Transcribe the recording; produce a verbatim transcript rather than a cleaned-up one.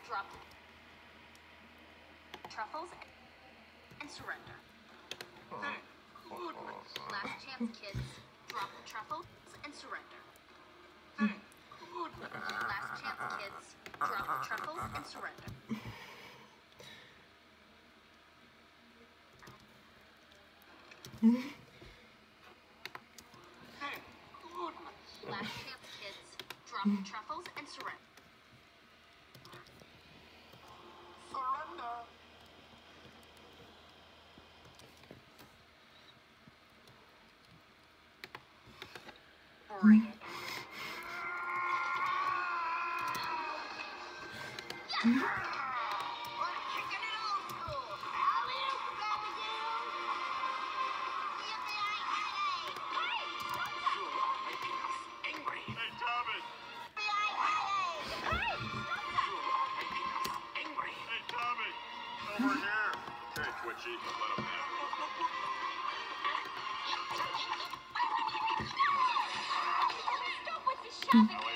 drop truffles and surrender. Hey, goodness. Last chance, kids. Drop the truffles and surrender. Hey, goodness. Last chance, kids. Drop the truffles and surrender. Hey, goodness. Last chance, kids. Drop the truffles and surrender. Surrender. Bring it. Yeah. We're kicking it old school. Alley-oop, Abigail. Yippee-yi-yi-yi. Hey, stop that. You are making us angry. Hey, Thomas. Yippee-yi-yi-yi. Hey, stop that. You are making us angry. Hey, Thomas. Over here. Hey, Twitchy. Let him have it. Stop with the shopping.